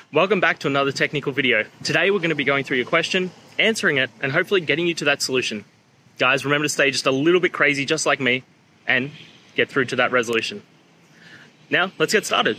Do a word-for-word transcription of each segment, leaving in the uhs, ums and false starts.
Welcome back to another technical video. Today we're going to be going through your question, answering it, and hopefully getting you to that solution. Guys, remember to stay just a little bit crazy just like me and get through to that resolution. Now, let's get started.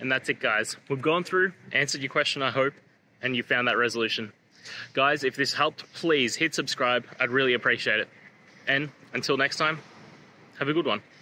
And that's it, guys. We've gone through, answered your question, I hope, and you found that resolution. Guys, if this helped, please hit subscribe. I'd really appreciate it. And until next time, have a good one.